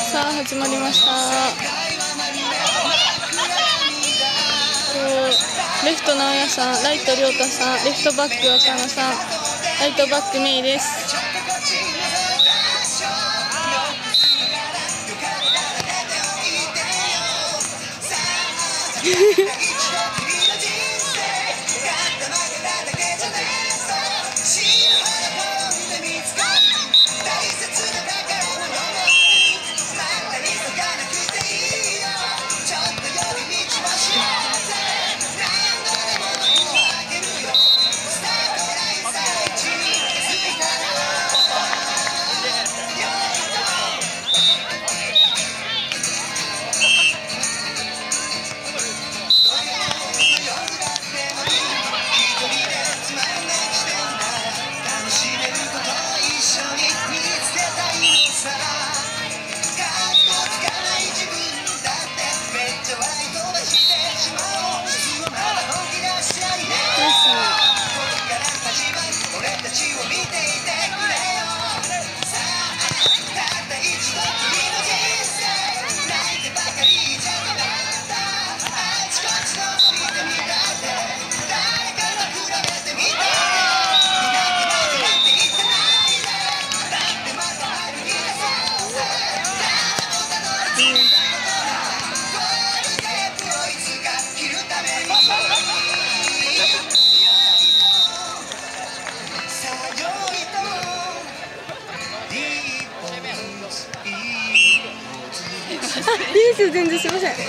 さあ始まりました。レフト直哉さん、ライト亮太さん、レフトバック若野さん、ライトバックメイです。いいですよ、全然すいません。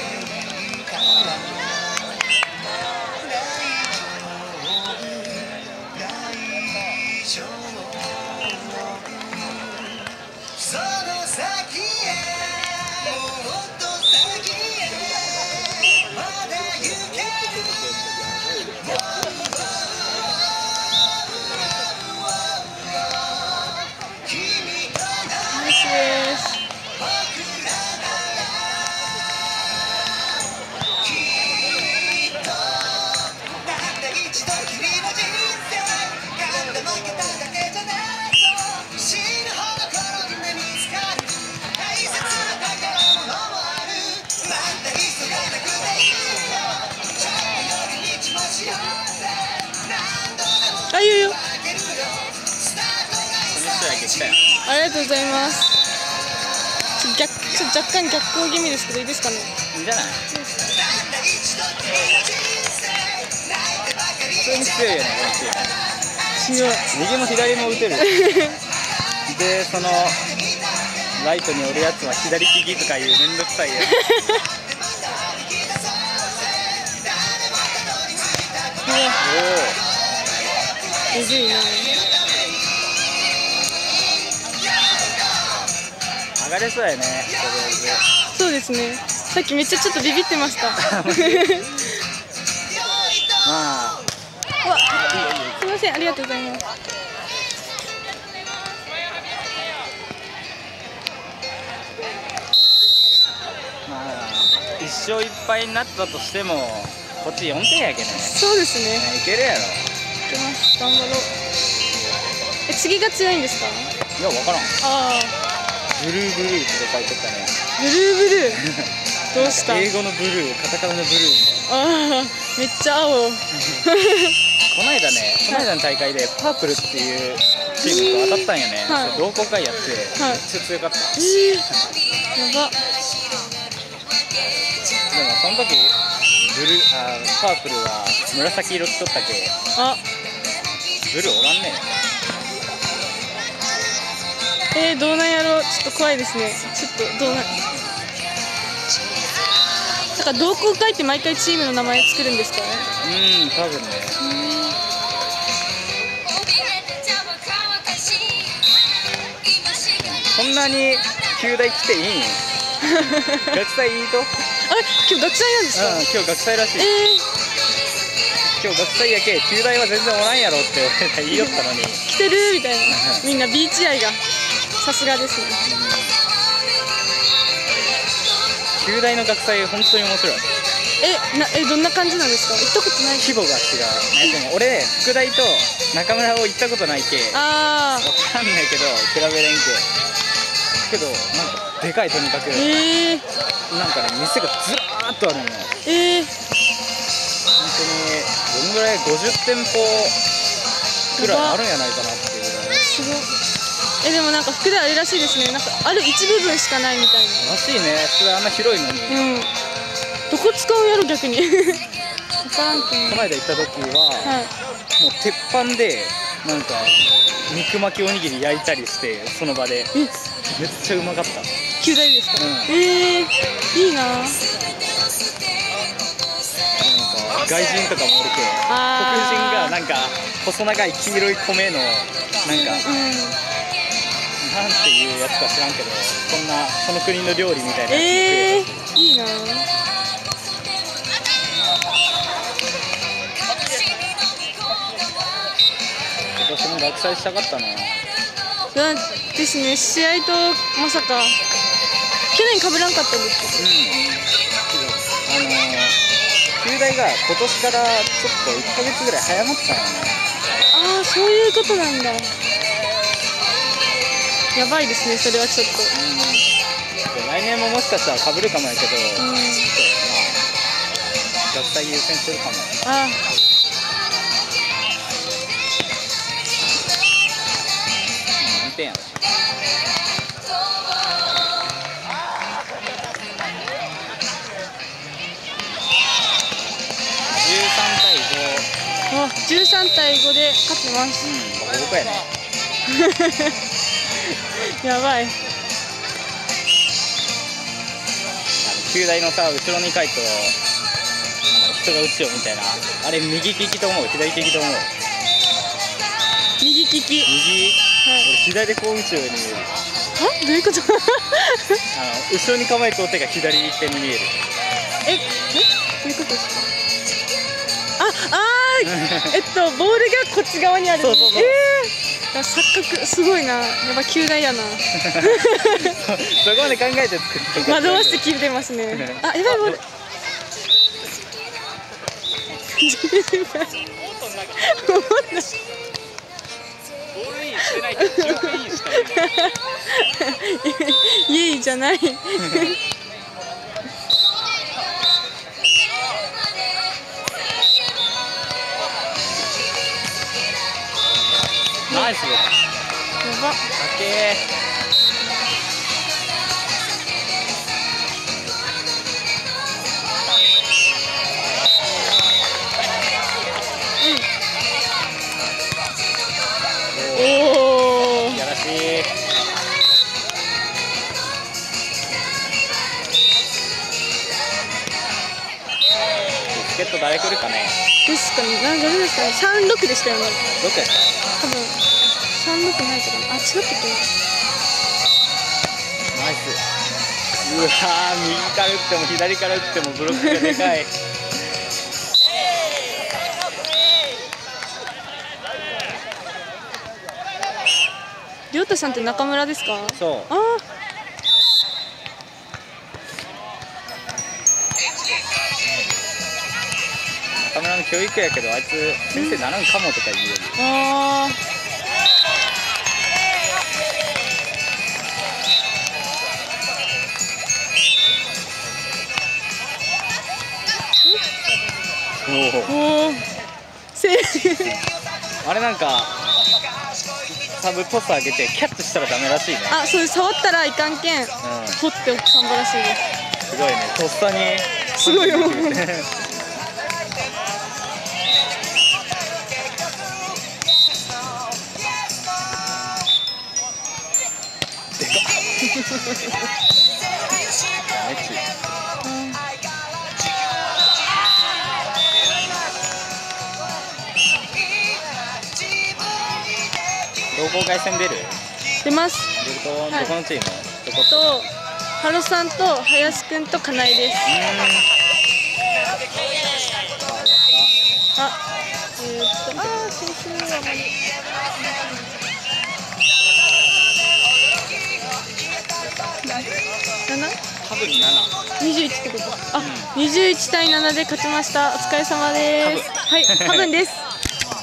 あ、いいよ。ありがとうございます。若干逆光気味ですけど、いいですかね。 いいんじゃない。普通に強いよね、このチーム。 強い。 右も左も打てる。で、そのライトにおるやつは左利きとかいうめんどくさいやつ。 むずいな。 上がれそうやね。 そうですね。さっきめっちゃちょっとビビってました。 まあ。 わ、すみません、ありがとうございます。 まあ、1勝1敗になったとしても、こっち4点やけどね。 そうですね。 いけるやろ。 いけます。頑張ろう。次が強いんですか？ いや、わからん。 ああ。 ブルーブルーって書いてたね。 ブルーブルー。どうした？ 英語のブルー、カタカナのブルーみたいな。ああ、めっちゃ青。 この間ね、この間の大会でパープルっていうチームと当たったんよね。はい、同好会やって、めっちゃ強かった。やば。 でもその時パープルは紫色着とったけ。 あ、 ブルーおらんね。 どうなんやろう。ちょっと怖いですね。ちょっとどうなん。だから同好会って毎回チームの名前作るんですか？ 多分ね。こんなに9大来ていいん？学祭いいと？ あれ、今日学祭なんですか？ 今日学祭らしい。今日学祭やけ、9大は全然おらんやろって言いよったのに。 来てるみたいな。みんなビーチ愛がさすがですね。 9大の学祭本当に面白い。 どんな感じなんですか？行ったことない。 規模が違う。でも俺福大と中村を行ったことないけ。わかんないけど比べれんけ。けどなんかでかい、とにかく。なんかね、店がずらーっとあるのよ。本当にどのぐらい、50店舗くらいあるんやないかなっていうぐらい。 すごい。でもなんか福田あれらしいですね。なんかある一部分しかないみたいな。 らしいね。福田あんな広いのに。 どこ使うんやろ逆に。分からんけど。 この間行った時は、もう鉄板でなんか肉巻きおにぎり焼いたりして、その場でめっちゃうまかった。 9台ですか？いいな。なんか外人とかもおるけ、黒人がなんか細長い黄色い米のなんか、なんていうやつか知らんけど、その国の料理みたいなやつ食えた。 いいな。 私も落栽したかったな。 ですね。試合とまさか去年被らんかったんですけど、 球大が今年からちょっと1ヶ月ぐらい早まったよね。 そういうことなんだ。やばいですね、それはちょっと。 来年ももしかしたら被るかもやけど、ちょっとまあ学祭優先するかも。何点やろ。 13対5で勝ってます。 ボコボコやね。 やばい。 球大のさ、後ろに帰ると人が打つよみたいな、あれ右利きと思う、左利きと思う？ 右利き。 俺左でこう打つように見える。 どういうこと？ 後ろに構えてお手が左手に見える。 どういうことですか？ボールがこっち側にある。錯覚すごいな。やっぱ球大やな。 そこまで考えて作って。 惑わして聞いてますね。やばいボール。イエイじゃない。 ナイス。やば。やらしい。チケット誰来るかね。 ですかね。誰ですかね。36でしたよね。 6やった。 多分36ないかな。違ったっけ。 ナイス。うわー、右から打っても左から打ってもブロックがでかい。 亮太さんって中村ですか？ そう。中村の教育やけど、あいつ先生ならんかもとか言うより。あれなんかサブトス上げてキャッチしたらダメらしいね。 そう触ったらいかんけん、取って奥さんばらしいです。 すごいね、とっさにすごいよ。 でかっ。同好会戦出る？ 出ます。 どこのチーム？ ハロさんと林くんと金井です。先週はあまり。 多分7。 21ってこと。21対7で勝ちました。お疲れ様です。はい、多分です。